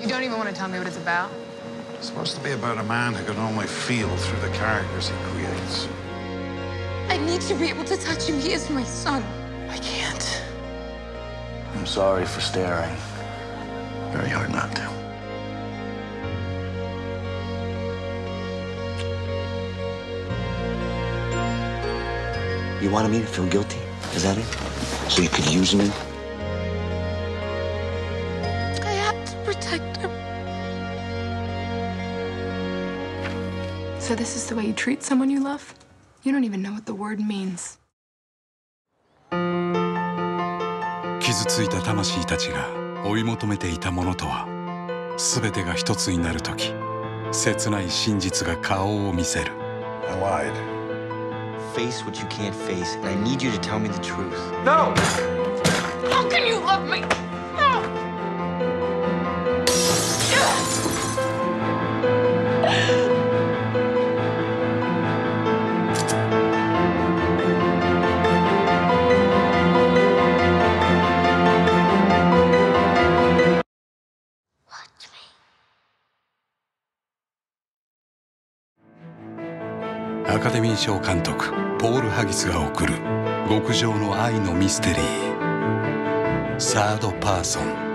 You don't even want to tell me what it's about? It's supposed to be about a man who can only feel through the characters he creates. I need to be able to touch him. He is my son. I can't. I'm sorry for staring. Very hard not to. You wanted me to feel guilty? Is that it? So you could use me? I have to protect him. So this is the way you treat someone you love? You don't even know what the word means. 傷ついた魂たちが追い求めていたものとは、全てが一つになるとき、切ない真実が顔を見せる。 I lied. Face what you can't face, and I need you to tell me the truth. No! How can you love me? No! Watch me. アカデミー賞監督ポール・ハギスが贈る極上の愛のミステリー、サードパーソン。